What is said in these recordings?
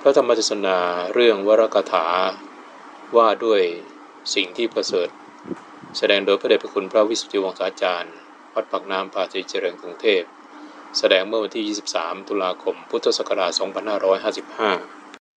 พระธรรมเทศนาเรื่องวรกถาว่าด้วยสิ่งที่ประเสริฐแสดงโดยพระเดชพระคุณพระวิสุทธิวงศาจารย์วัดปากน้ำภาษีเจริญกรุงเทพแสดงเมื่อวันที่23ตุลาคมพุทธศักราช2555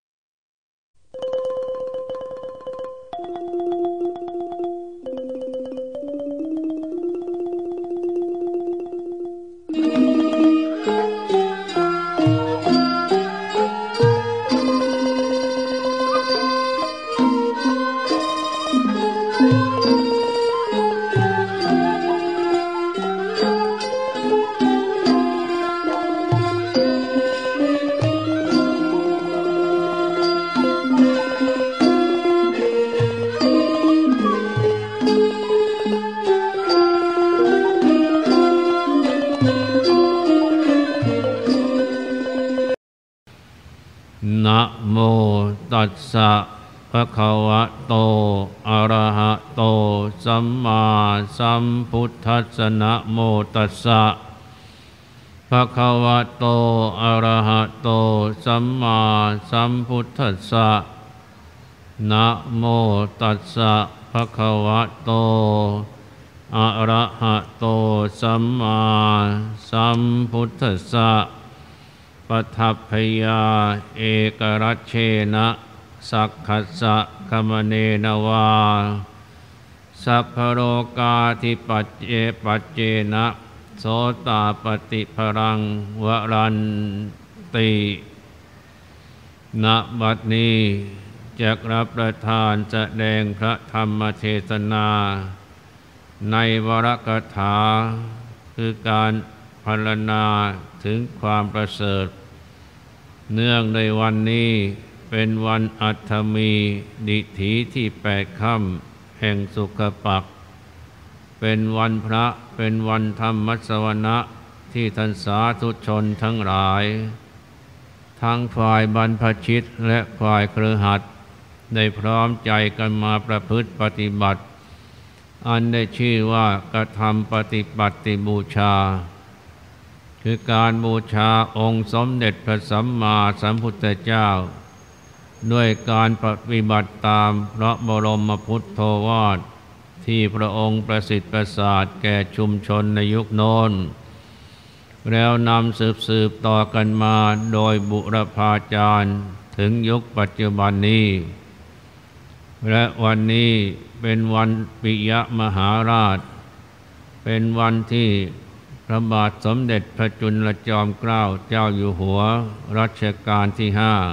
นะโมตัสสะภะคะวะโตอะระหะโตสัมมาสัมพุทธัสสะนะโมตัสสะภะคะวะโตอะระหะโตสัมมาสัมพุทธัสสะนะโมตัสสะภะคะวะโตอะระหะโตสัมมาสัมพุทธัสสะปัฏฐัพพยาเอกรัชเชนะสักขัสสะคัมเนนวาสัพพโรกาธิปัจเจนะโสตาปฏิภรังวรันติณบัดนี้จักรับประทานแสดงพระธรรมเทศนาในวรกถาคือการพรรณนาถึงความประเสริฐเนื่องในวันนี้เป็นวันอัฏฐมีดิถีที่8 ค่ำแห่งสุขปักเป็นวันพระเป็นวันธรรมสวนะที่ท่านสาธุชนทั้งหลายทั้งฝ่ายบรรพชิตและฝ่ายคฤหัสถ์ได้พร้อมใจกันมาประพฤติปฏิบัติอันได้ชื่อว่ากระทำปฏิบัติบูชาคือการบูชาองค์สมเด็จพระสัมมาสัมพุทธเจ้าด้วยการปฏิบัติตามพระบรมพุทโธวาทที่พระองค์ประสิทธิ์ประสาทแก่ชุมชนในยุคโน้นแล้วนำสืบต่อกันมาโดยบุรพาจารย์ถึงยุคปัจจุบันนี้และวันนี้เป็นวันปิยมหาราชเป็นวันที่พระบาทสมเด็จพระจุลจอมเกล้าเจ้าอยู่หัวรัชกาลที่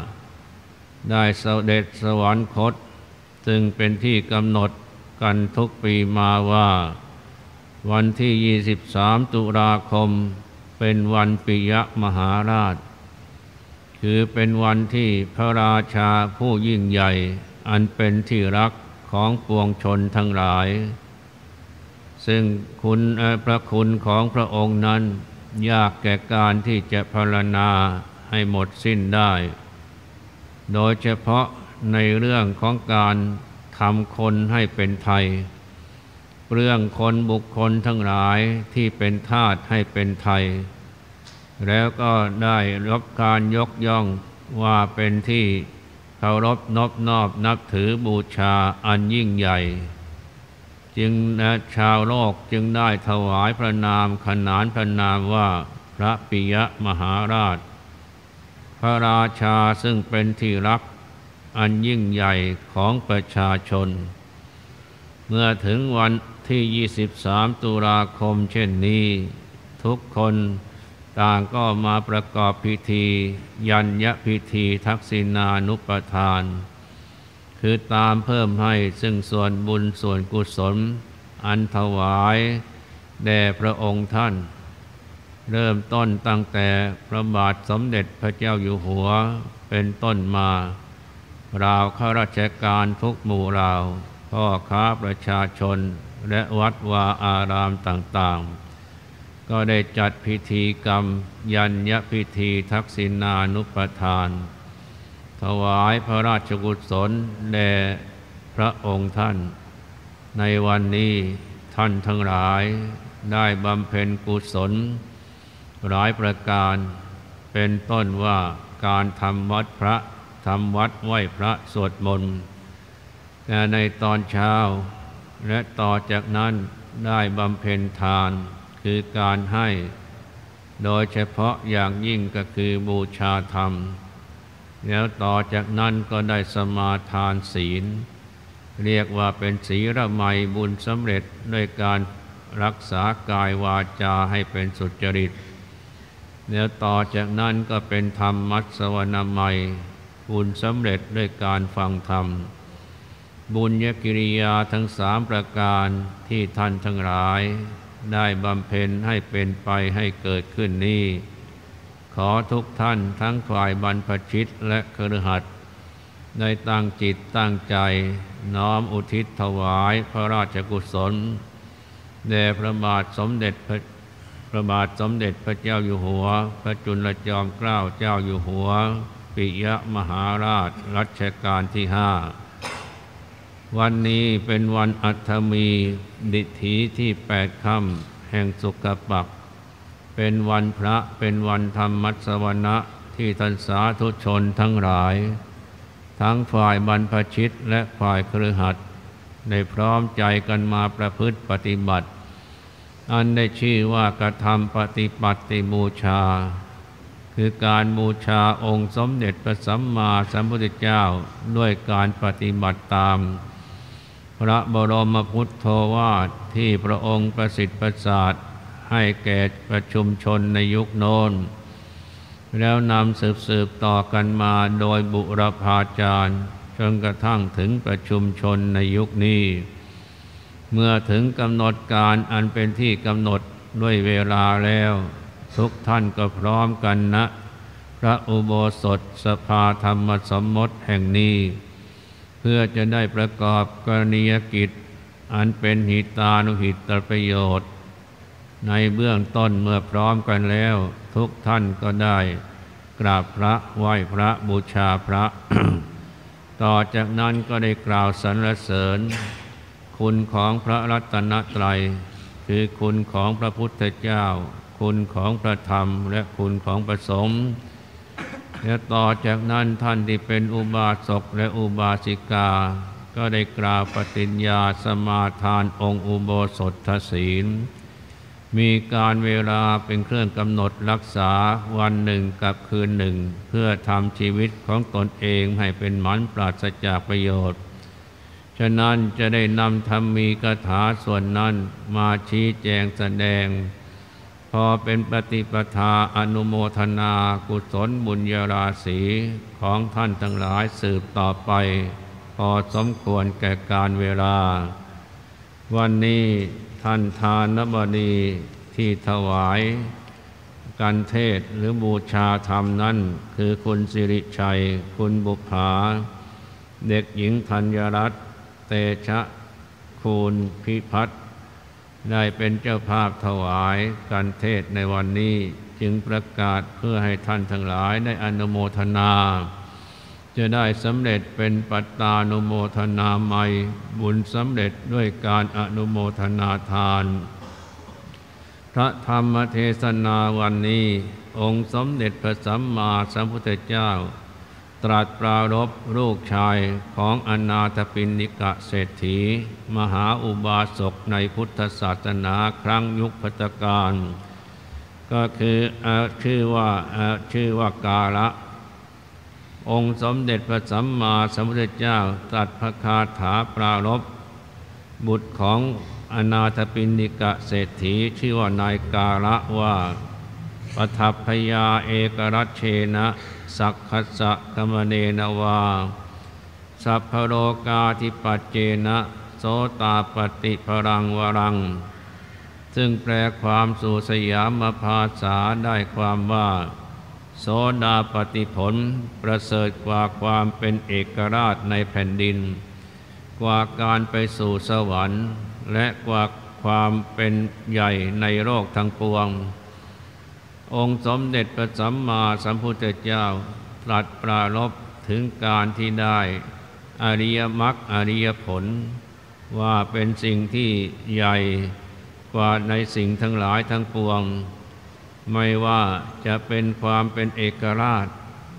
5ได้เสด็จสวรรคตซึ่งเป็นที่กำหนดกันทุกปีมาว่าวันที่23ตุลาคมเป็นวันปิยมหาราชคือเป็นวันที่พระราชาผู้ยิ่งใหญ่อันเป็นที่รักของปวงชนทั้งหลายซึ่งพระคุณของพระองค์นั้นยากแก่การที่จะพรรณนาให้หมดสิ้นได้โดยเฉพาะในเรื่องของการทำคนให้เป็นไทยเรื่องคนบุคคลทั้งหลายที่เป็นทาสให้เป็นไทยแล้วก็ได้รับการยกย่องว่าเป็นที่เคารพนอบน้อมนับถือบูชาอันยิ่งใหญ่จึงชาวโลกจึงได้ถวายพระนามขนานพระนามว่าพระปิยมหาราชพระราชาซึ่งเป็นที่รักอันยิ่งใหญ่ของประชาชนเมื่อถึงวันที่23ตุลาคมเช่นนี้ทุกคนต่างก็มาประกอบพิธียัญญพิธีทักษิณานุปทานคือตามเพิ่มให้ซึ่งส่วนบุญส่วนกุศลอันถวายแด่พระองค์ท่านเริ่มต้นตั้งแต่พระบาทสมเด็จพระเจ้าอยู่หัวเป็นต้นมาราวข้าราชการทุกหมู่เหล่าพ่อค้าประชาชนและวัดวาอารามต่างๆก็ได้จัดพิธีกรรมยัญญพิธีทักษิณานุปทานถวายพระราชกุศลแด่พระองค์ท่านในวันนี้ท่านทั้งหลายได้บำเพ็ญกุศลหลายประการเป็นต้นว่าการทำวัดพระทำวัดไหว้พระสวดมนต์แต่ในตอนเช้าและต่อจากนั้นได้บำเพ็ญทานคือการให้โดยเฉพาะอย่างยิ่งก็คือบูชาธรรมแล้วต่อจากนั้นก็ได้สมาทานศีลเรียกว่าเป็นศีลไมยบุญสำเร็จด้วยการรักษากายวาจาให้เป็นสุจริตแล้วต่อจากนั้นก็เป็นธรรมมัสสวนามัยบุญสำเร็จด้วยการฟังธรรมบุญญกิริยาทั้ง3ประการที่ท่านทั้งหลายได้บำเพ็ญให้เป็นไปให้เกิดขึ้นนี้ขอทุกท่านทั้งฝ่ายบรรพชิตและคฤหัสถ์ได้ตั้งจิตตั้งใจน้อมอุทิศถวายพระราชกุศลแด่พระบาทสมเด็จพระเจ้าอยู่หัวพระจุลจอมเกล้าเจ้าอยู่หัวปิยมหาราชรัชกาลที่5วันนี้เป็นวันอัฐมีดิถีที่8 ค่ำแห่งสุกปักเป็นวันพระเป็นวันธรรมมัสวนะที่ท่านสาธุชนทั้งหลายทั้งฝ่ายบรรพชิตและฝ่ายคฤหัสถ์ได้พร้อมใจกันมาประพฤติปฏิบัติอันได้ชื่อว่ากระทำปฏิบัติบูชาคือการบูชาองค์สมเด็จพระสัมมาสัมพุทธเจ้าด้วยการปฏิบัติตามพระบรมพุทโธวาทที่พระองค์ประสิทธิ์ประสาทให้แก่ประชุมชนในยุคโน้นแล้วนำสืบต่อกันมาโดยบุรพาจารย์จนกระทั่งถึงประชุมชนในยุคนี้เมื่อถึงกำหนดการอันเป็นที่กำหนดด้วยเวลาแล้วทุกท่านก็พร้อมกันนะพระอุโบสถสภาธรรมสมมติแห่งนี้เพื่อจะได้ประกอบกรณียกิจอันเป็นหิตานุหิตประโยชน์ในเบื้องต้นเมื่อพร้อมกันแล้วทุกท่านก็ได้กราบพระไหว้พระบูชาพระ ต่อจากนั้นก็ได้กล่าวสรรเสริญคุณของพระรัตนตรัยคือคุณของพระพุทธเจ้าคุณของพระธรรมและคุณของพระสงฆ์และต่อจากนั้นท่านที่เป็นอุบาสกและอุบาสิกาก็ได้กล่าวปฏิญญาสมาทานองค์อุโบสถศีลมีการเวลาเป็นเครื่องกำหนดรักษาวันหนึ่งกับคืนหนึ่งเพื่อทำชีวิตของตนเองให้เป็นหมันปราศจากประโยชน์ฉะนั้นจะได้นำธรรมีกถาส่วนนั้นมาชี้แจงแสดงพอเป็นปฏิปทาอนุโมทนากุศลบุญญาราศีของท่านทั้งหลายสืบต่อไปพอสมควรแก่การเวลาวันนี้ท่านทานบดีที่ถวายการเทศหรือบูชาธรรมนั้นคือคุณสิริชัยคุณบุภาเด็กหญิงธัญรัตน์เตชะคูณพิพัฒน์ได้เป็นเจ้าภาพถวายการเทศในวันนี้จึงประกาศเพื่อให้ท่านทั้งหลายได้อนุโมทนาจะได้สำเร็จเป็นปัตตานุโมทนาใหม่บุญสำเร็จด้วยการอนุโมทนาทานพระธรรมเทศนาวันนี้องค์สมเด็จพระสัมมาสัมพุทธเจ้าตรัสปรารภลูกชายของอนาถปิณฑิกเศรษฐีมหาอุบาสกในพุทธศาสนาครั้งยุคพุทธกาลก็คือชื่อว่ากาละองค์สมเด็จพระสัมมาสัมพุทธเจ้าตรัสพระคาถาปรารภบุตรของอนาถปิณฑิกเศรษฐีชื่อว่านายกาละว่าปทัพพยาเอกรัชเชนะสักขัสสะกมเนนวาสัพพโรกาธิปัจเจนะโสตาปฏิภรังวรังซึ่งแปลความสู่สยามภาษาได้ความว่าโสดาปฏิผลประเสริฐกว่าความเป็นเอกราชในแผ่นดินกว่าการไปสู่สวรรค์และกว่าความเป็นใหญ่ในโลกทั้งปวงองค์สมเด็จพระสัมมาสัมพุทธเจ้าตรัสปรารภถึงการที่ได้อริยมรรคอริยผลว่าเป็นสิ่งที่ใหญ่กว่าในสิ่งทั้งหลายทั้งปวงไม่ว่าจะเป็นความเป็นเอกราช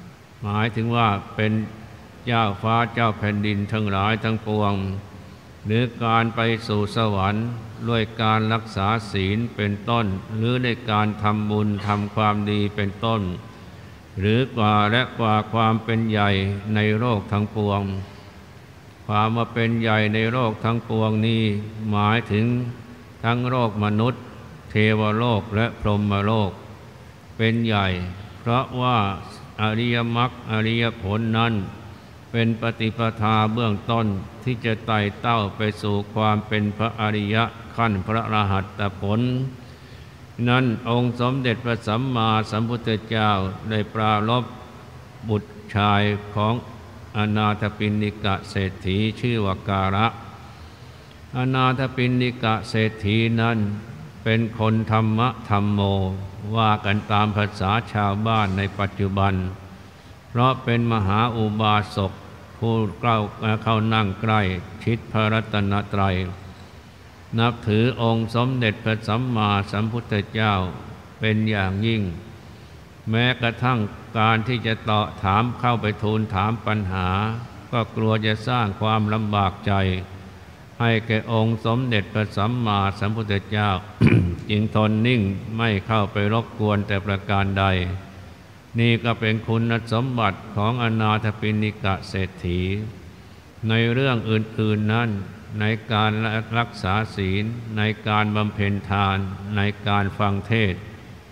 หมายถึงว่าเป็นเจ้าฟ้าเจ้าแผ่นดินทั้งหลายทั้งปวงหรือการไปสู่สวรรค์ด้วยการรักษาศีลเป็นต้นหรือในการทำบุญทำความดีเป็นต้นหรือกว่าและกว่าความเป็นใหญ่ในโลกทั้งปวงความมาเป็นใหญ่ในโลกทั้งปวงนี้หมายถึงทั้งโลกมนุษย์เทวโลกและพรหมโลกเป็นใหญ่เพราะว่าอริยมรรคอริยผลนั้นเป็นปฏิปทาเบื้องต้นที่จะไต่เต้าไปสู่ความเป็นพระอริยะขั้นพระอรหัตผลนั้นองค์สมเด็จพระสัมมาสัมพุทธเจ้าได้ปรารภบุตรชายของอนาถปิณกเศรษฐีชื่อว่าการะอนาถปิณกเศรษฐีนั้นเป็นคนธรรมะธรรมโมว่ากันตามภาษาชาวบ้านในปัจจุบันเพราะเป็นมหาอุบาสกผู้เข้านั่งใกล้ชิดพระรัตนตรัยนับถือองค์สมเด็จพระสัมมาสัมพุทธเจ้าเป็นอย่างยิ่งแม้กระทั่งการที่จะตอบถามเข้าไปทูลถามปัญหาก็กลัวจะสร้างความลำบากใจให้แก่องค์สมเด็จพระสัมมาสัมพุทธเจ้า จึงทนนิ่งไม่เข้าไปรบกวนแต่ประการใดนี่ก็เป็นคุณสมบัติของอนาถปิณกเศรษฐีในเรื่องอื่นๆนั้นในการรักษาศีลในการบำเพ็ญทานในการฟังเทศน์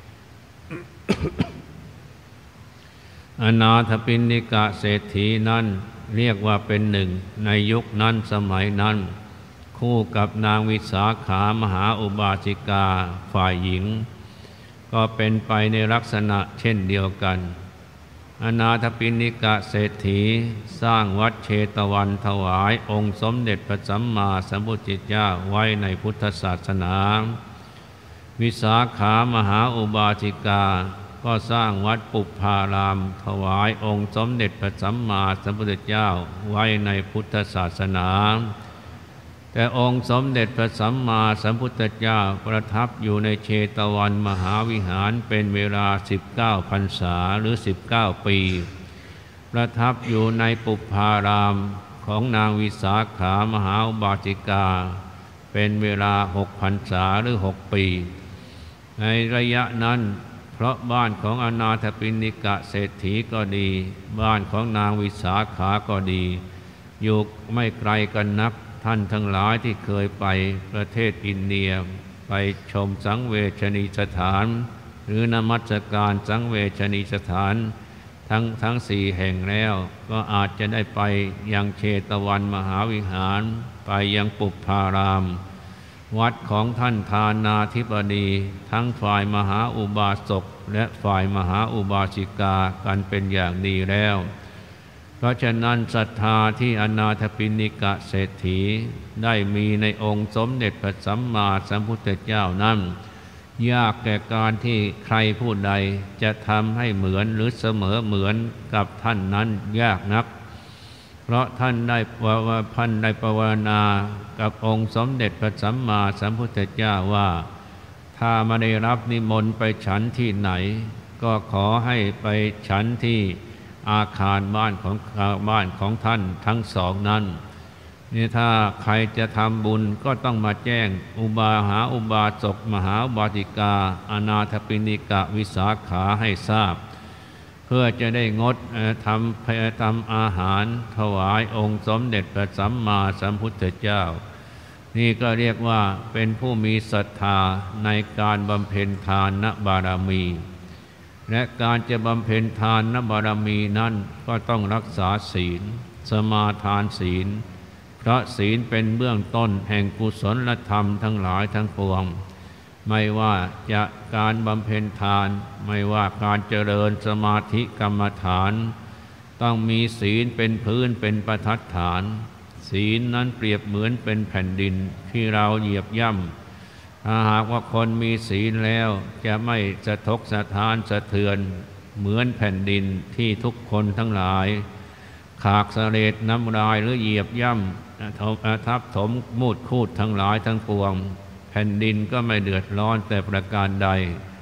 อนาถปิณกเศรษฐีนั้นเรียกว่าเป็นหนึ่งในยุคนั้นสมัยนั้นคู่กับนางวิสาขามหาอุบาสิกาฝ่ายหญิงก็เป็นไปในลักษณะเช่นเดียวกันอนาถปิณกเศรษฐีสร้างวัดเชตวันถวายองค์สมเด็จพระสัมมาสัมพุทธเจ้าไว้ในพุทธศาสนาวิสาขามหาอุบาสิกาก็สร้างวัดปุพพารามถวายองค์สมเด็จพระสัมมาสัมพุทธเจ้าไว้ในพุทธศาสนาแต่องค์สมเด็จพระสัมมาสัมพุทธเจ้าประทับอยู่ในเชตวันมหาวิหารเป็นเวลา19 พรรษาหรือ19 ปีประทับอยู่ในปุพพารามของนางวิสาขามหาอุบาสิกาเป็นเวลา6 พรรษาหรือ6 ปีในระยะนั้นเพราะบ้านของอนาถปิณกเศรษฐีก็ดีบ้านของนางวิสาขาก็ดีอยู่ไม่ไกลกันนักท่านทั้งหลายที่เคยไปประเทศอินเดียไปชมสังเวชนีสถานหรือนมัสการสังเวชนีสถานทั้ง4 แห่งแล้วก็อาจจะได้ไปยังเชตวันมหาวิหารไปยังปุพพารามวัดของท่านทานาธิบดีทั้งฝ่ายมหาอุบาสกและฝ่ายมหาอุบาสิกากันเป็นอย่างดีแล้วเพราะฉะนั้นศรัทธาที่อนาถปิณกเศรษฐีได้มีในองค์สมเด็จพระสัมมาสัมพุทธเจ้านั้นยากแก่การที่ใครผู้ใดจะทำให้เหมือนหรือเสมอเหมือนกับท่านนั้นยากนักเพราะท่านได้ภาวนากับองค์สมเด็จพระสัมมาสัมพุทธเจ้าว่าถ้าไม่ได้รับนิมนต์ไปฉันที่ไหนก็ขอให้ไปฉันที่อาคารบ้านของท่านทั้งสองนั้นนี่ถ้าใครจะทำบุญก็ต้องมาแจ้งอุบาสกมหาอุบาสิกาอนาถปิณกวิสาขาให้ทราบเพื่อจะได้งดทำอาหารถวายองค์สมเด็จพระสัมมาสัมพุทธเจ้านี่ก็เรียกว่าเป็นผู้มีศรัทธาในการบำเพ็ญทานบารมีและการจะบำเพ็ญทานบารมีนั้นก็ต้องรักษาศีลสมาทานศีลเพราะศีลเป็นเบื้องต้นแห่งกุศลธรรมทั้งหลายทั้งปวงไม่ว่าจะการบำเพ็ญทานไม่ว่าการเจริญสมาธิกรรมฐานต้องมีศีลเป็นพื้นเป็นประทัดฐานศีลนั้นเปรียบเหมือนเป็นแผ่นดินที่เราเหยียบย่ำถ้าหากว่าคนมีศีลแล้วจะไม่สะทกสะท้านสะเทือนเหมือนแผ่นดินที่ทุกคนทั้งหลายขากเสลดน้ำลายหรือเหยียบย่ำทับถมมูดคูดทั้งหลายทั้งปวงแผ่นดินก็ไม่เดือดร้อนแต่ประการใด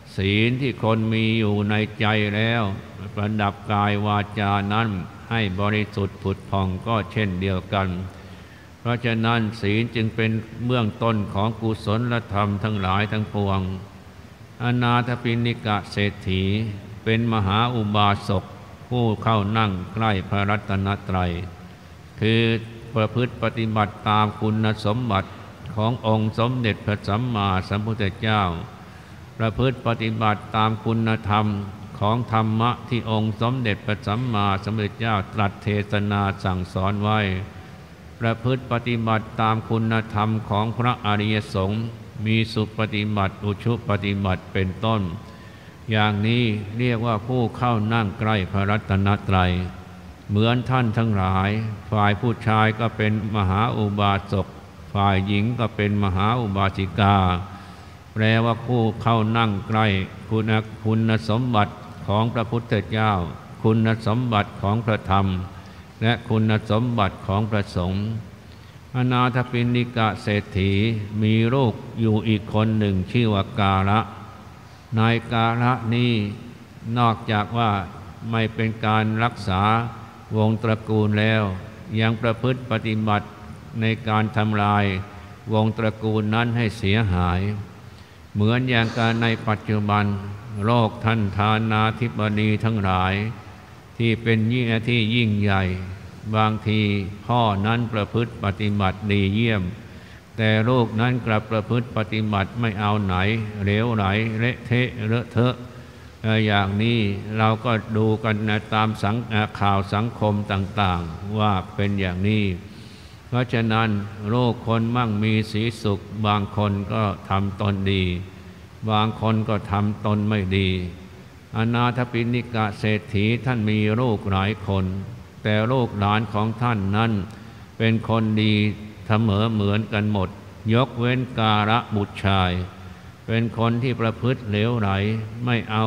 ศีลที่คนมีอยู่ในใจแล้วประดับกายวาจานั้นให้บริสุทธิ์ผุดผ่องก็เช่นเดียวกันเพราะฉะนั้นศีลจึงเป็นเบื้องต้นของกุศลธรรมทั้งหลายทั้งปวงอนาถปิณกเศรษฐีเป็นมหาอุบาสกผู้เข้านั่งใกล้พระรัตนตรัยคือประพฤติปฏิบัติตามคุณสมบัติขององค์สมเด็จพระสัมมาสัมพุทธเจ้าประพฤติปฏิบัติตามคุณธรรมของธรรมะที่องค์สมเด็จพระสัมมาสัมพุทธเจ้าตรัสเทศนาสั่งสอนไว้ประพฤติปฏิบัติตามคุณธรรมของพระอริยสงฆ์มีสุปฏิบัติอุชุปฏิบัติเป็นต้นอย่างนี้เรียกว่าผู้เข้านั่งใกล้พระรัตนตรัยเหมือนท่านทั้งหลายฝ่ายผู้ชายก็เป็นมหาอุบาสกฝ่ายหญิงก็เป็นมหาอุบาสิกาแปลว่าผู้เข้านั่งใกล้คุณสมบัติของพระพุทธเจ้าคุณสมบัติของพระธรรมและคุณสมบัติของพระสงฆ์อนาถปิณกเศรษฐีมีลูกอยู่อีกคนหนึ่งชื่อว่ากาละนายกาละนี้นอกจากว่าไม่เป็นการรักษาวงตระกูลแล้วยังประพฤติปฏิบัติในการทำลายวงตระกูลนั้นให้เสียหายเหมือนอย่างการในปัจจุบันโลกท่านทานาธิบดีทั้งหลายที่เป็นที่ยิ่งใหญ่บางทีพ่อนั้นประพฤติปฏิบัติดีเยี่ยมแต่ลูกนั้นกลับประพฤติปฏิบัติไม่เอาไหนเหลวไหลเละเทะเลอะเทอะอย่างนี้เราก็ดูกันตามข่าวสังคมต่างๆว่าเป็นอย่างนี้เพราะฉะนั้นโลกคนมั่งมีสีสุขบางคนก็ทำตนดีบางคนก็ทำตนไม่ดีอนาถปิณกเศรษฐีท่านมีลูกหลายคนแต่ลูกหลานของท่านนั้นเป็นคนดีเสมอเหมือนกันหมดยกเว้นกาละบุตรชายเป็นคนที่ประพฤติเหลวไหลไม่เอา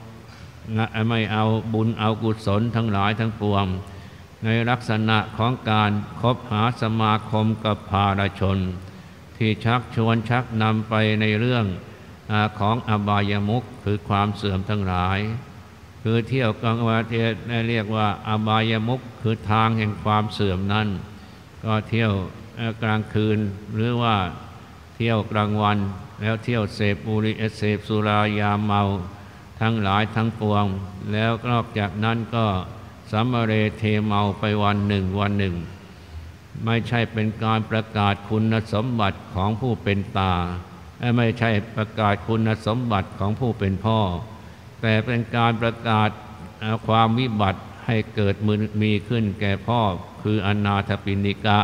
บุญเอากุศลทั้งหลายทั้งปวงในลักษณะของการคบหาสมาคมกับภารชนที่ชักชวนชักนำไปในเรื่องของอบายมุขคือความเสื่อมทั้งหลายคือเที่ยวกลางวันเรียกว่าอบายมุขคือทางแห่งความเสื่อมนั้นก็เที่ยวกลางคืนหรือว่าเที่ยวกลางวันแล้วเที่ยวเสพบุหรี่เสพสุรายาเมาทั้งหลายทั้งปวงแล้วนอกจากนั้นก็สัมเรเทเมาไปวันหนึ่งไม่ใช่เป็นการประกาศคุณสมบัติของผู้เป็นตาไม่ใช่ประกาศคุณสมบัติของผู้เป็นพ่อแต่เป็นการประกาศความวิบัติให้เกิดมีขึ้นแก่พ่อคืออนาถปิณก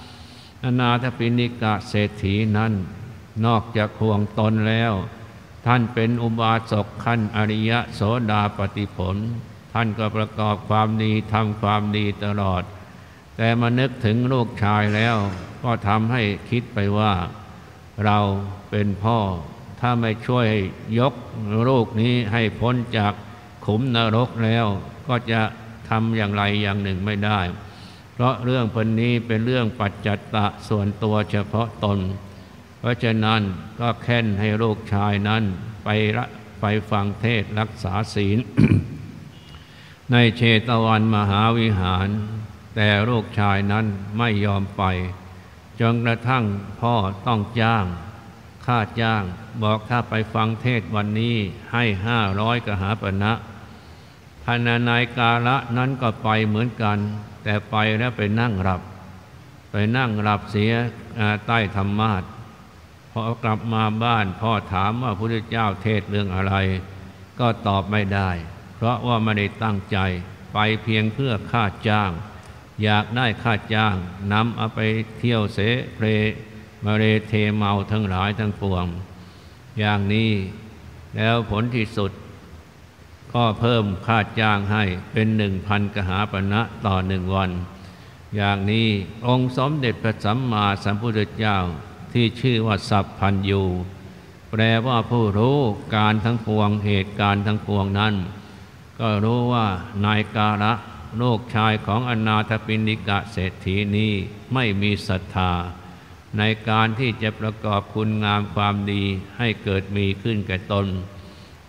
เศรษฐีนั้นนอกจากห่วงตนแล้วท่านเป็นอุบาสกขั้นอริยโสดาปัตติผลท่านก็ประกอบความดีทำความดีตลอดแต่มานึกถึงลูกชายแล้วก็ทำให้คิดไปว่าเราเป็นพ่อถ้าไม่ช่วยยกลูกนี้ให้พ้นจากขุมนรกแล้วก็จะทำอย่างไรอย่างหนึ่งไม่ได้เพราะเรื่องพวกนี้เป็นเรื่องปัจจัตตะส่วนตัวเฉพาะตนเพราะฉะนั้นก็แค่นให้ลูกชายนั้นไปฟังเทศรักษาศีล ในเชตวันมหาวิหารแต่ลูกชายนั้นไม่ยอมไปจนกระทั่งพ่อต้องค่าจ้างบอกถ้าไปฟังเทศวันนี้ให้500กหาปณะพรรณนายกาละนั้นก็ไปเหมือนกันแต่ไปแล้วไปนั่งหลับเสียใต้ธรรมาสน์พอกลับมาบ้านพ่อถามว่าพระพุทธเจ้าเทศเรื่องอะไรก็ตอบไม่ได้เพราะว่าไม่ได้ตั้งใจไปเพียงเพื่อค่าจ้างอยากได้ค่าจ้างนำเอาไปเที่ยวเสเพลมาเรเทเมาทั้งหลายทั้งปวงอย่างนี้แล้วผลที่สุดก็เพิ่มค่าจ้างให้เป็น 1,000 กหาปณะต่อ1 วันอย่างนี้องค์สมเด็จพระสัมมาสัมพุทธเจ้าที่ชื่อว่าสัพพัญญูแปลว่าผู้รู้การทั้งปวงเหตุการณ์ทั้งปวงนั้นก็รู้ว่านายกาละลูกชายของอนาถปิณกเศรษฐีนี้ไม่มีศรัทธาในการที่จะประกอบคุณงามความดีให้เกิดมีขึ้นแก่ตน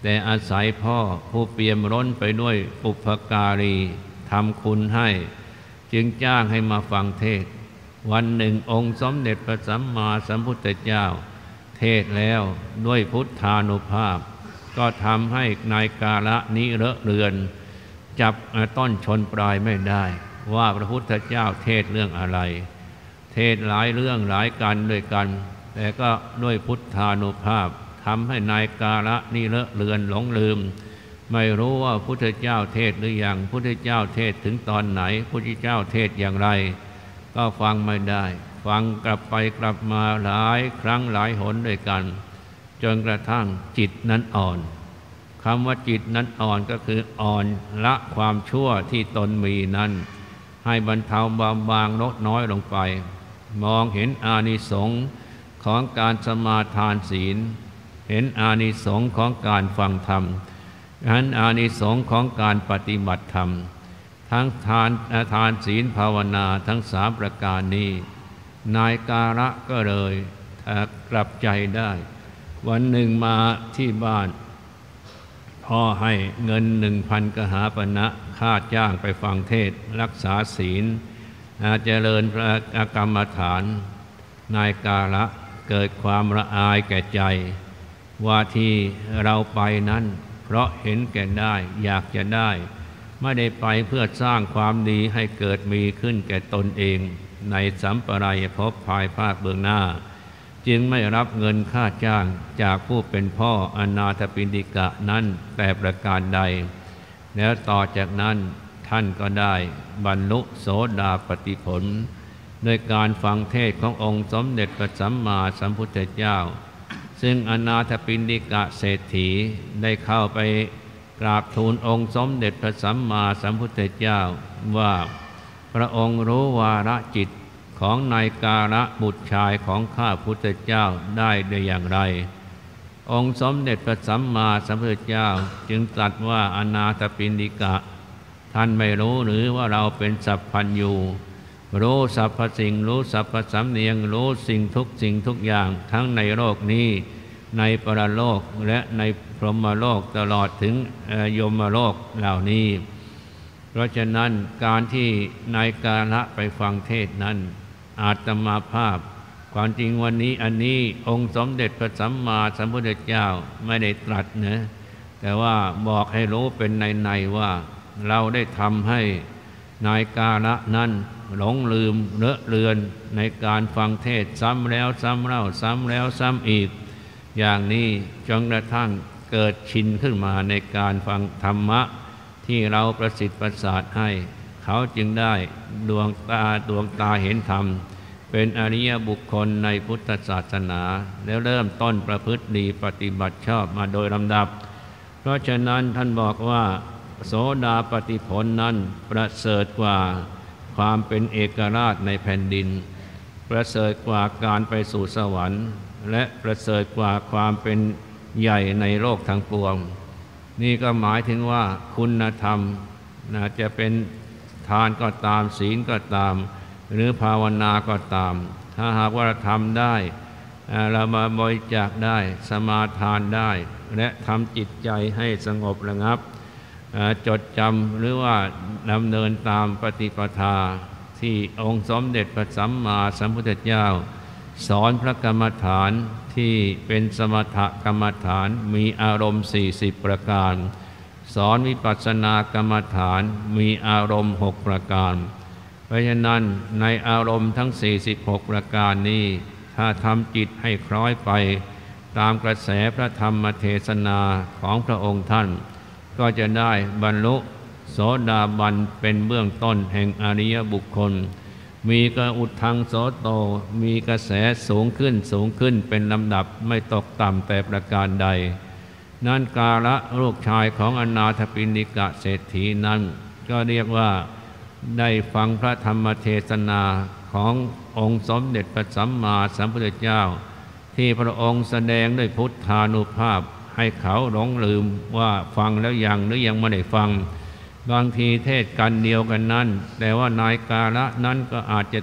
แต่อาศัยพ่อผู้เปี่ยมล้นไปด้วยปุพการีทำคุณให้จึงจ้างให้มาฟังเทศวันหนึ่งองค์สมเด็จพระสัมมาสัมพุทธเจ้าเทศแล้วด้วยพุทธานุภาพก็ทำให้นายกาละนิเลอะเลือนจับต้นชนปลายไม่ได้ว่าพระพุทธเจ้าเทศเรื่องอะไรเทศหลายเรื่องหลายกันด้วยกันแต่ก็ด้วยพุทธานุภาพทำให้นายกาละนิเลอะเลือนหลงลืมไม่รู้ว่าพุทธเจ้าเทศหรือยังพุทธเจ้าเทศถึงตอนไหนพุทธเจ้าเทศอย่างไรก็ฟังไม่ได้ฟังกลับไปกลับมาหลายครั้งหลายหนด้วยกันจนกระทั่งจิตนั้นอ่อนคำว่าจิตนั้นอ่อนก็คืออ่อนละความชั่วที่ตนมีนั้นให้บรรเทาเบาบางลดน้อยลงไปมองเห็นอานิสงส์ของการสมาทานศีลเห็นอานิสงส์ของการฟังธรรมเห็นอานิสงส์ของการปฏิบัติธรรมทั้งทานศีลภาวนาทั้งสามประการนี้นายกาละก็เลยกลับใจได้วันหนึ่งมาที่บ้านพ่อให้เงิน 1,000 กหาปณะค่าจ้างไปฟังเทศรักษาศีลเจริญพระกรรมฐานนายกาละเกิดความละอายแก่ใจว่าที่เราไปนั้นเพราะเห็นแก่ได้อยากจะได้ไม่ได้ไปเพื่อสร้างความดีให้เกิดมีขึ้นแก่ตนเองในสัมปรายภพภายภาคเบื้องหน้าจึงไม่รับเงินค่าจ้างจากผู้เป็นพ่ออนาถปิณฑิกะนั้นแต่ประการใดแล้วต่อจากนั้นท่านก็ได้บรรลุโสดาปัตติผลโดยการฟังเทศขององค์สมเด็จพระสัมมาสัมพุทธเจ้าซึ่งอนาถปิณฑิกะเศรษฐีได้เข้าไปกราบทูลองค์สมเด็จพระสัมมาสัมพุทธเจ้าว่าพระองค์รู้วาระจิตของนายกาละบุตรชายของข้าพุทธเจ้าได้อย่างไรองค์สมเด็จพระสัมมาสัมพุทธเจ้าจึงตรัสว่าอนาถปิณฑิกะท่านไม่รู้หรือว่าเราเป็นสัพพัญญูรู้สรรพสิ่งรู้สรรพสำเนียงรู้สิ่งทุกอย่างทั้งในโลกนี้ในปรโลกและในพรหมโลกตลอดถึงยมโลกเหล่านี้เพราะฉะนั้นการที่นายกาละไปฟังเทศนั้นอาตมาภาพความจริงวันนี้อันนี้องค์สมเด็จพระสัมมาสัมพุทธเจ้าไม่ได้ตรัสนะแต่ว่าบอกให้รู้เป็นในว่าเราได้ทำให้นายกาละนั้นหลงลืมเลอะเลือนในการฟังเทศซ้ำแล้วซ้ำเล่าซ้ำแล้วซ้ำอีกอย่างนี้จนกระทั่งเกิดชินขึ้นมาในการฟังธรรมะที่เราประสิทธิ์ประสาทให้เขาจึงได้ดวงตาเห็นธรรมเป็นอริยบุคคลในพุทธศาสนาแล้วเริ่มต้นประพฤติดีปฏิบัติชอบมาโดยลำดับเพราะฉะนั้นท่านบอกว่าโสดาปัตติผลนั้นประเสริฐกว่าความเป็นเอกราชในแผ่นดินประเสริฐกว่าการไปสู่สวรรค์และประเสริฐกว่าความเป็นใหญ่ในโลกทั้งปวงนี่ก็หมายถึงว่าคุณธรรมจะเป็นทานก็ตามศีลก็ตามหรือภาวนาก็ตามถ้าหากว่าเราทำได้เรามาบริจาคได้สมาทานได้และทำจิตใจให้สงบระงับจดจำหรือว่าดำเนินตามปฏิปทาที่องค์สมเด็จพระสัมมาสัมพุทธเจ้าสอนพระกรรมฐานที่เป็นสมถกรรมฐานมีอารมณ์40ประการสอนวิปัสสนากรรมฐานมีอารมณ์6ประการเพราะฉะนั้นในอารมณ์ทั้ง46ประการนี้ถ้าทำจิตให้คล้อยไปตามกระแสพระธรรมเทศนาของพระองค์ท่านก็จะได้บรรลุโสดาบันเป็นเบื้องต้นแห่งอริยบุคคลมีกระอุทังโสโตมีกระแสสูงขึ้นเป็นลำดับไม่ตกต่ำแต่ประการใดนั้นกาละลูกชายของอนาถปิณฑิกะเศรษฐีนั้นก็เรียกว่าได้ฟังพระธรรมเทศนาขององค์สมเด็จพระสัมมาสัมพุทธเจ้าที่พระองค์แสดงด้วยพุทธานุภาพให้เขาหลงลืมว่าฟังแล้วยังหรือยังไม่ได้ฟังบางทีเทศกันเดียวกันนั้นแต่ว่านายกาละนั้นก็อาจจะ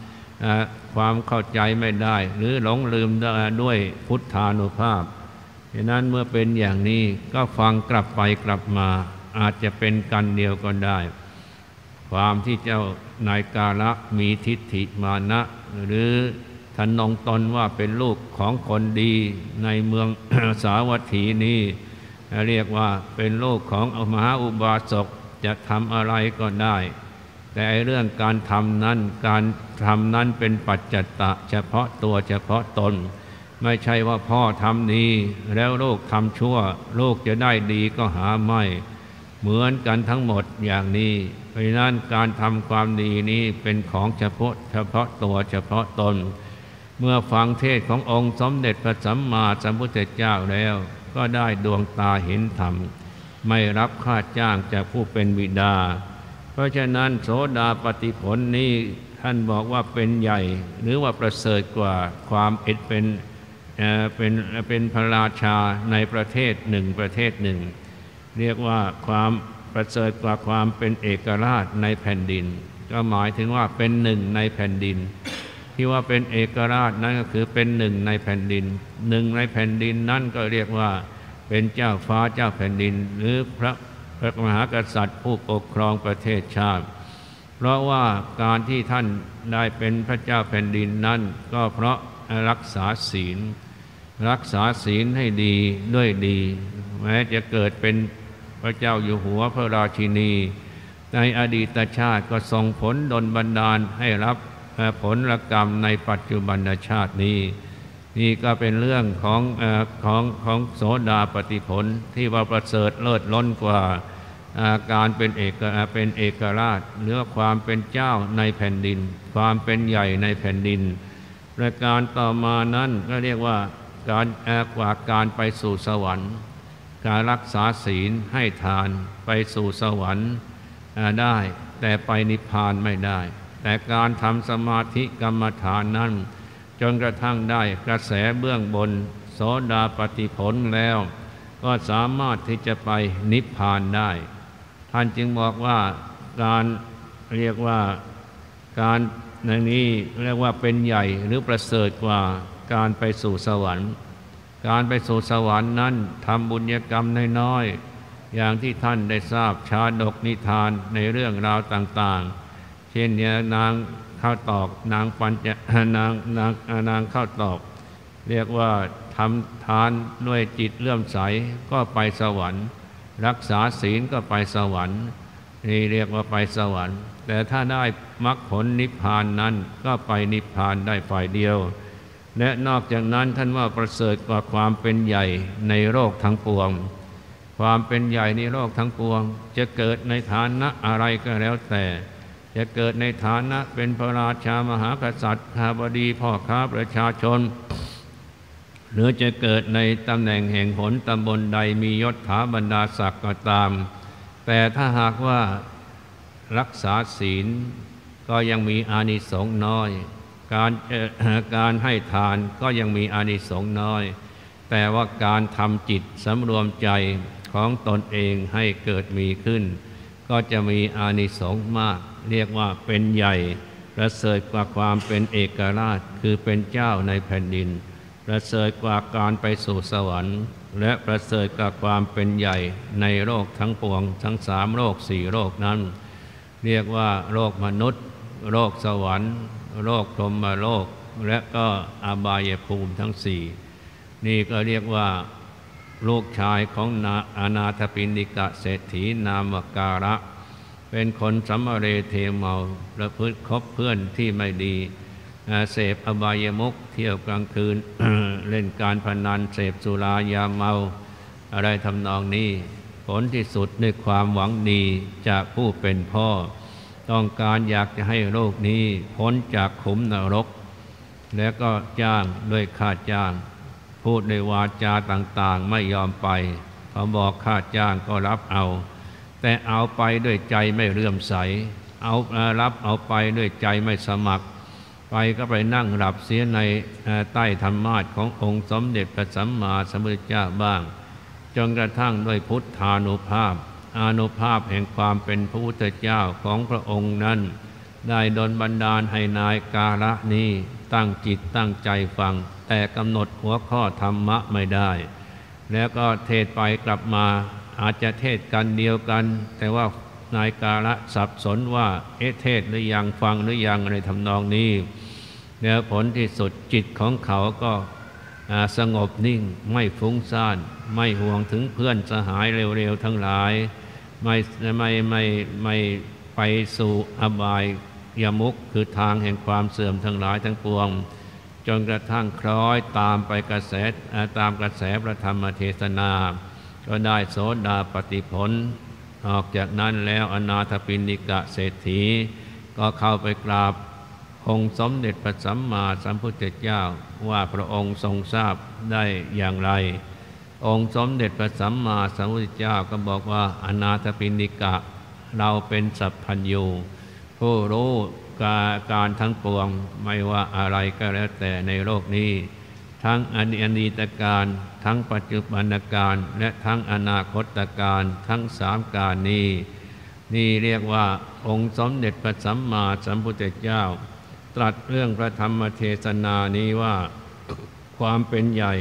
ทำความเข้าใจไม่ได้หรือหลงลืมด้วยพุทธานุภาพฉะนั้นเมื่อเป็นอย่างนี้ก็ฟังกลับไปกลับมาอาจจะเป็นกันเดียวก็ได้ความที่เจ้านายกาละมีทิฏฐิมานะหรือทนงตนว่าเป็นลูกของคนดีในเมือง สาวัตถีนี้เรียกว่าเป็นลูกของมหาอุบาสกจะทำอะไรก็ได้แต่เรื่องการทำนั้นเป็นปัจจัตตะเฉพาะตัวเฉพาะตนไม่ใช่ว่าพ่อทำดีแล้วลูกทำชั่วลูกจะได้ดีก็หาไม่เหมือนกันทั้งหมดอย่างนี้เพราะฉะนั้นการทำความดีนี้เป็นของเฉพาะตัวเฉพาะตนเมื่อฟังเทศขององค์สมเด็จพระสัมมาสัมพุทธเจ้าแล้วก็ได้ดวงตาเห็นธรรมไม่รับค่าจ้างจากผู้เป็นบิดาเพราะฉะนั้นโสดาปัตติผลนี้ท่านบอกว่าเป็นใหญ่หรือว่าประเสริฐกว่าความเป็นพระราชาในประเทศหนึ่งเรียกว่าความประเสริฐกว่าความเป็นเอกราชในแผ่นดินก็หมายถึงว่าเป็นหนึ่งในแผ่นดินที่ว่าเป็นเอกราชนั้นก็คือเป็นหนึ่งในแผ่นดินหนึ่งในแผ่นดินนั่นก็เรียกว่าเป็นเจ้าฟ้าเจ้าแผ่นดินหรือพระมหากษัตริย์ผู้ปกครองประเทศชาติเพราะว่าการที่ท่านได้เป็นพระเจ้าแผ่นดินนั้นก็เพราะรักษาศีลให้ดีด้วยดีแม้จะเกิดเป็นพระเจ้าอยู่หัวพระราชินีในอดีตชาติก็ส่งผลดลบันดาลให้รับผลกรรมในปัจจุบันชาตินี้นี่ก็เป็นเรื่องของโสดาปัตติผลที่ว่าประเสริฐเลิศล้นกว่าการเป็นเอกราชหรือความเป็นเจ้าในแผ่นดินความเป็นใหญ่ในแผ่นดินประการต่อมานั้นก็เรียกว่าการไปสู่สวรรค์การรักษาศีลให้ทานไปสู่สวรรค์ได้แต่ไปนิพพานไม่ได้แต่การทำสมาธิกรรมฐานนั้นจนกระทั่งได้กระแสเบื้องบนโสดาปัตติผลแล้วก็สามารถที่จะไปนิพพานได้ท่านจึงบอกว่าการเรียกว่าการในนี้เรียกว่าเป็นใหญ่หรือประเสริฐกว่าการไปสู่สวรรค์การไปสู่สวรรค์นั้นทำบุญกรรมน้อยๆอย่างที่ท่านได้ทราบชาดกนิทานในเรื่องราวต่างๆเช่นนางข้าวตอกนางข้าวตอกเรียกว่าทำทานด้วยจิตเลื่อมใสก็ไปสวรรค์รักษาศีลก็ไปสวรรค์นี่เรียกว่าไปสวรรค์แต่ถ้าได้มรรคผลนิพพานนั้นก็ไปนิพพานได้ฝ่ายเดียวและนอกจากนั้นท่านว่าประเสริฐกว่าความเป็นใหญ่ในโลกทั้งปวงความเป็นใหญ่ในโลกทั้งปวงจะเกิดในฐานะอะไรก็แล้วแต่จะเกิดในฐานะเป็นพระราชามหากษัตริย์ข้าบดีพ่อค้าประชาชนหรือจะเกิดในตำแหน่งแห่งหนตำบลใดมียศถาบรรดาศักดิ์ก็ตามแต่ถ้าหากว่ารักษาศีลก็ยังมีอานิสงส์น้อยการให้ทานก็ยังมีอานิสงส์น้อยแต่ว่าการทำจิตสำรวมใจของตนเองให้เกิดมีขึ้นก็จะมีอานิสงส์มากเรียกว่าเป็นใหญ่ประเสริฐกว่าความเป็นเอกราชคือเป็นเจ้าในแผ่นดินประเสริฐกว่าการไปสู่สวรรค์และประเสริฐกว่าความเป็นใหญ่ในโลกทั้งปวงทั้ง3โลก4โลกนั้นเรียกว่าโลกมนุษย์โลกสวรรค์โลกพรหมโลกและก็อบายภูมิทั้ง4นี่ก็เรียกว่าลูกชายของอนาถปิณฑิกะเศรษฐีนามการะเป็นคนสัมมาเรเทเมาประพฤติคบเพื่อนที่ไม่ดีเสพอบายมุขเที่ยวกลางคืน เล่นการพนันเสพสุรายาเมาอะไรทำนองนี้ผลที่สุดในความหวังดีจากผู้เป็นพ่อต้องการอยากจะให้โลกนี้พ้นจากขุมนรกแล้วก็จ้างด้วยค่าจ้างพูดด้วยวาจาต่างๆไม่ยอมไปเขาบอกค่าจ้างก็รับเอาแต่เอาไปด้วยใจไม่เลื่อมใสเอาไปด้วยใจไม่สมัครไปก็ไปนั่งหลับเสียในใต้ธรรมาสน์ขององค์สมเด็จพระสัมมาสัมพุทธเจ้าบ้างจนกระทั่งด้วยพุทธานุภาพอานุภาพแห่งความเป็นพระพุทธเจ้าของพระองค์นั้นได้ดลบันดาลให้นายกาละนี้ตั้งจิตตั้งใจฟังแต่กำหนดหัวข้อธรรมะไม่ได้แล้วก็เทศไปกลับมาอาจจะเทศกันเดียวกันแต่ว่านายกาละสับสนว่าเทศหรือยังฟังหรือยังในทำนองนี้แล้วผลที่สุดจิตของเขาก็สงบนิ่งไม่ฟุ้งซ่านไม่ห่วงถึงเพื่อนสหายเร็วๆทั้งหลายไม่ไปสู่อบายยมุขคือทางแห่งความเสื่อมทั้งหลายทั้งปวงจนกระทั่งคล้อยตามกระแสพระธรรมเทศนาก็ได้โสดาปัตติผลออกจากนั้นแล้วอนาถปิณฑิกะเศรษฐีก็เข้าไปกราบองค์สมเด็จพระสัมมาสัมพุทธเจ้าว่าพระองค์ทรงทราบได้อย่างไรองค์สมเด็จพระสัมมาสัมพุทธเจ้าก็บอกว่าอนาถปิณฑิกะเราเป็นสัพพัญญูผู้รู้การทั้งปวงไม่ว่าอะไรก็แล้วแต่ในโลกนี้ทั้งอดีตการทั้งปัจจุบันการและทั้งอนาคตการทั้งสามการนี้นี่เรียกว่าองค์สมเด็จพระสัมมาสัมพุทธเจ้าตรัสเรื่องพระธรรมเทศนานี้ว่าความเป็นใหญ่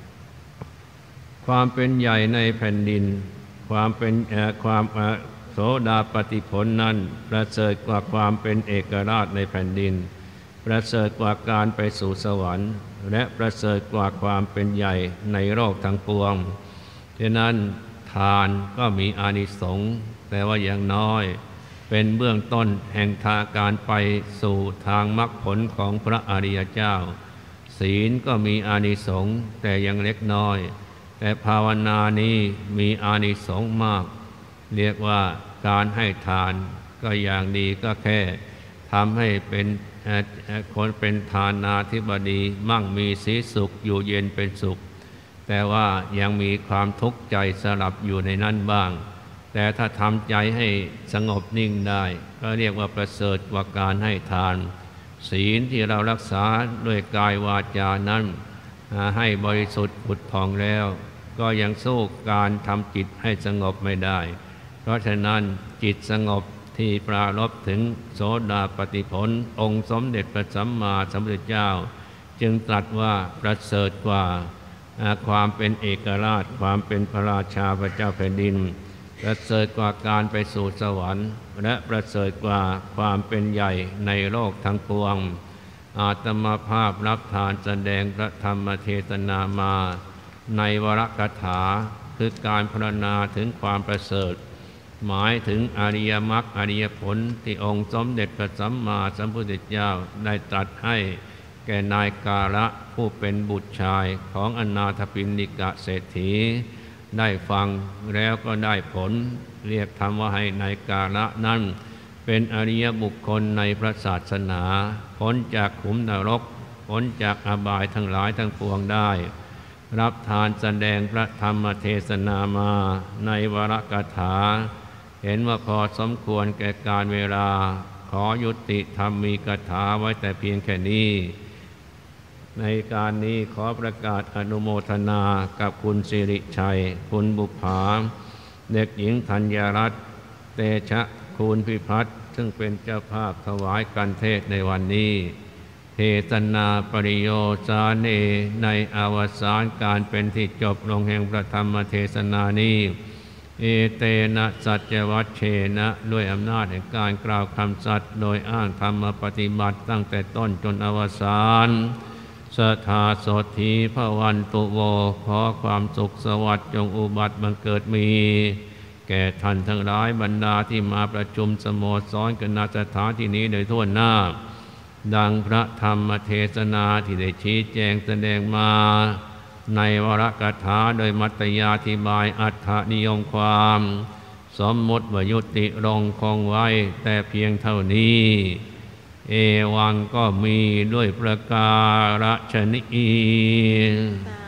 ในแผ่นดินความโสดาปัตติผลนั้นประเสริฐกว่าความเป็นเอกราชในแผ่นดินประเสริฐกว่าการไปสู่สวรรค์และประเสริฐกว่าความเป็นใหญ่ในโลกทั้งปวงฉะนั้นทานก็มีอานิสงส์แต่ว่าอย่างน้อยเป็นเบื้องต้นแห่งทางการไปสู่ทางมรรคผลของพระอริยเจ้าศีลก็มีอานิสงส์แต่ยังเล็กน้อยแต่ภาวนานี้มีอานิสงส์มากเรียกว่าการให้ทานก็อย่างดีก็แค่ทำให้เป็นคนเป็นทานาธิบดีมั่งมีสีสุขอยู่เย็นเป็นสุขแต่ว่ายังมีความทุกข์ใจสลับอยู่ในนั้นบ้างแต่ถ้าทำใจให้สงบนิ่งได้ก็เรียกว่าประเสริฐกว่าการให้ทานศีลที่เรารักษาด้วยกายวาจานั้นให้บริสุทธิ์ผุดผ่องแล้วก็ยังสู้การทำจิตให้สงบไม่ได้เพราะฉะนั้นจิตสงบที่ปรารภถึงโสดาปัตติผลองค์สมเด็จพระสัมมาสัมพุทธเจ้าจึงตรัสว่าประเสริฐกว่าความเป็นเอกราชความเป็นพระราชาพระเจ้าแผ่นดินประเสริฐกว่าการไปสู่สวรรค์และประเสริฐกว่าความเป็นใหญ่ในโลกทั้งปวงอาตมาภาพรับทานแสดงพระธรรมเทศนามาในวรกถาคือการพรรณนาถึงความประเสริฐหมายถึงอริยมรรคอริยผลที่องค์สมเด็จพระสัมมาสัมพุทธเจ้าได้ตรัสให้แก่นายกาละผู้เป็นบุตรชายของอนาถปิณฑิกะเศรษฐีได้ฟังแล้วก็ได้ผลเรียกธรรมว่าให้นายกาละนั้นเป็นอริยบุคคลในพระศาสนาพ้นจากขุมนรกพ้นจากอบายทั้งหลายทั้งปวงได้รับทานแสดงพระธรรมเทศนามาในวรกถาเห็นว่าพอสมควรแก่การเวลาขอยุติธรรมมีกถาไว้แต่เพียงแค่นี้ในการนี้ขอประกาศอนุโมทนากับคุณสิริชัยคุณบุภาเด็กหญิงธัญรัตน์เตชะคูณพิพัฒน์ซึ่งเป็นเจ้าภาพถวายการเทศในวันนี้เทศนาปริโยสาเนในอวสานการเป็นที่จบลงแห่งพระธรรมเทศนานี้เอเตนะสัจวัชเชนะด้วยอำนาจแห่งการกล่าวคำสัตย์โดยอ้างธรรมปฏิบัติตั้งแต่ต้นจนอวสานสถาโสธีพระวันตุโวขอความสุขสวัสดิ์จงอุบัติบังเกิดมีแก่ท่านทั้งหลายบรรดาที่มาประชุมสโมสรกันณสถานที่นี้โดยทั่วหน้าดังพระธรรมเทศนาที่ได้ชี้แจงแสดงมาในวรกถาโดยมัตตยาธิบายอัตถนิยมความสมมติว่ายุติลงคงไว้แต่เพียงเท่านี้เอวังก็มีด้วยประการฉนี้